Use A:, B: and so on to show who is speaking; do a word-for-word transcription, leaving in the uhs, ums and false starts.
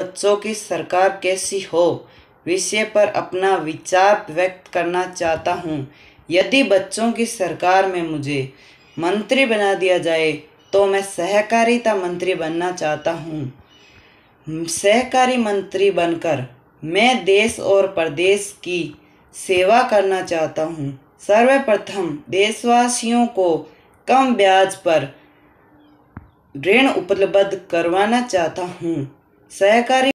A: बच्चों की सरकार कैसी हो विषय पर अपना विचार व्यक्त करना चाहता हूँ। यदि बच्चों की सरकार में मुझे मंत्री बना दिया जाए तो मैं सहकारिता मंत्री बनना चाहता हूँ। सहकारी मंत्री बनकर मैं देश और प्रदेश की सेवा करना चाहता हूँ। सर्वप्रथम देशवासियों को कम ब्याज पर ऋण उपलब्ध करवाना चाहता हूँ। सहकारी